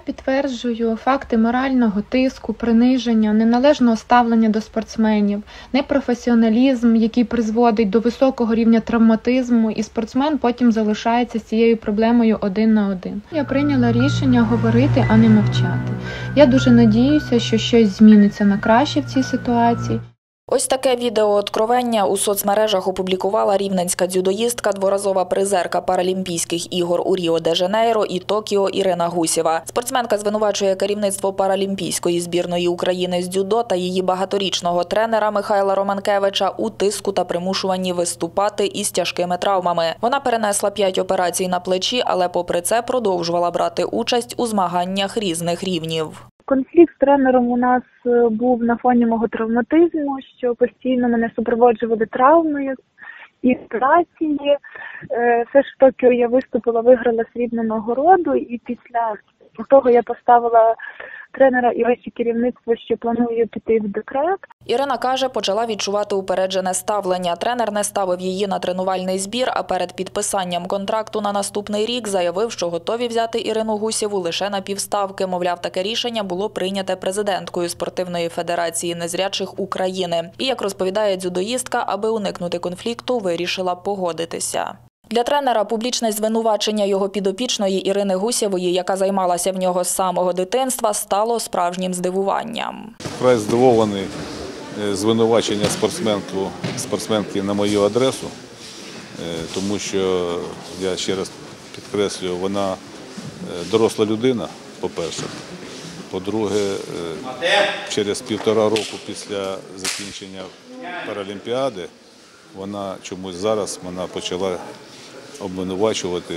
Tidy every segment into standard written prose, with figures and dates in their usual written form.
Підтверджую факти морального тиску, приниження, неналежного ставлення до спортсменів, непрофесіоналізм, який призводить до високого рівня травматизму, і спортсмен потім залишається з цією проблемою один на один. Я прийняла рішення говорити, а не мовчати. Я дуже надіюся, що щось зміниться на краще в цій ситуації. Ось таке відеооткровення у соцмережах опублікувала рівненська дзюдоїстка, дворазова призерка Паралімпійських ігор у Ріо-де-Жанейро і Токіо Ірина Гусєва. Спортсменка звинувачує керівництво Паралімпійської збірної України з дзюдо та її багаторічного тренера Михайла Романкевича у тиску та примушуванні виступати із тяжкими травмами. Вона перенесла 5 операцій на плечі, але попри це продовжувала брати участь у змаганнях різних рівнів. Конфлікт з тренером у нас був на фоні мого травматизму, що постійно мене супроводжували травми і операції. Все ж в Токіо я виступила, виграла срібну нагороду, і після того я поставила тренера і вище керівництво, що планую піти в декрет. Ірина каже, почала відчувати упереджене ставлення. Тренер не ставив її на тренувальний збір, а перед підписанням контракту на наступний рік заявив, що готові взяти Ірину Гусєву лише на півставки. Мовляв, таке рішення було прийняте президенткою Спортивної федерації незрячих України. І, як розповідає дзюдоїстка, аби уникнути конфлікту, вирішила погодитися. Для тренера публічне звинувачення його підопічної Ірини Гусєвої, яка займалася в нього з самого дитинства, стало справжнім здивуванням. Вкрай здивований звинувачення спортсменки на мою адресу, тому що, я ще раз підкреслюю, вона доросла людина, по-перше. По-друге, через 1,5 року після закінчення Паралімпіади вона чомусь зараз почала обвинувачувати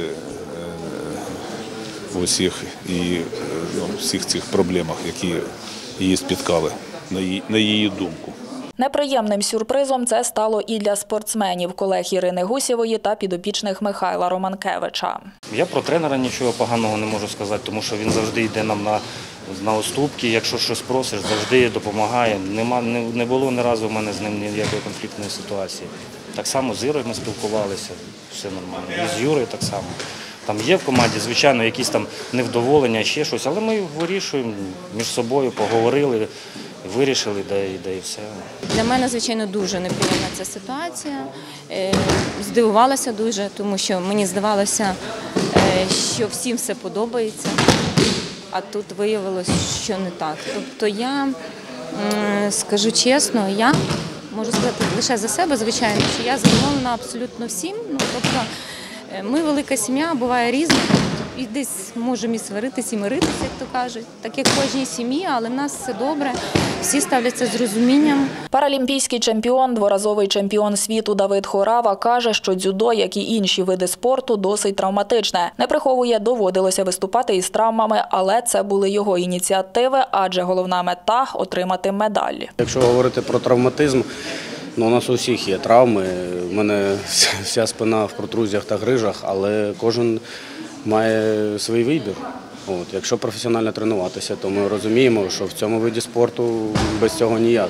в усіх цих проблемах, які її спіткали, на її думку. Неприємним сюрпризом це стало і для спортсменів, колег Ірини Гусєвої та підопічних Михайла Романкевича. Я про тренера нічого поганого не можу сказати, тому що він завжди йде нам на уступки. Якщо щось просиш, завжди допомагає. Не було ні разу в мене з ним ніякої конфліктної ситуації. Так само з Ірою ми спілкувалися, все нормально. І з Юрою так само. Там є в команді, звичайно, якісь там невдоволення, ще щось, але ми вирішуємо між собою, поговорили, вирішили, да і все. Для мене, звичайно, дуже неприємна ця ситуація. Здивувалася дуже, тому що мені здавалося, що всім все подобається, а тут виявилось, що не так. Тобто я скажу чесно, я можу сказати лише за себе, звичайно, що я задоволена абсолютно всім. Тобто ми велика сім'я, буває різна. І десь можемо і сваритися, і миритися, як то кажуть. Так як в кожній сім'ї, але в нас все добре, всі ставляться з розумінням. Паралімпійський чемпіон, дворазовий чемпіон світу Давид Хорава каже, що дзюдо, як і інші види спорту, досить травматичне. Не приховує, доводилося виступати із травмами, але це були його ініціативи, адже головна мета – отримати медаль. Якщо говорити про травматизм, у нас у всіх є травми. У мене вся спина в протрузіях та грижах, але кожен має свій вибір. Якщо професіонально тренуватися, то ми розуміємо, що в цьому виді спорту без цього ніяк.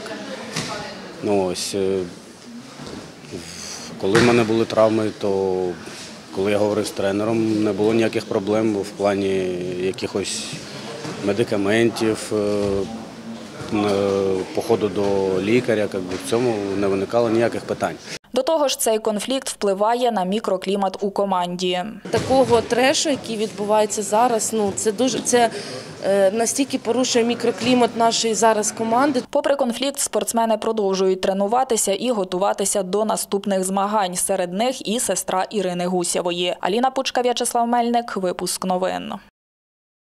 Коли в мене були травми, то коли я говорив з тренером, не було ніяких проблем в плані якихось медикаментів, походу до лікаря, в цьому не виникало ніяких питань. До того ж, цей конфлікт впливає на мікроклімат у команді. Такого трешу, який відбувається зараз, це настільки порушує мікроклімат нашої зараз команди. Попри конфлікт, спортсмени продовжують тренуватися і готуватися до наступних змагань. Серед них і сестра Ірини Гусєвої. Аліна Пучка, В'ячеслав Мельник. Випуск новин.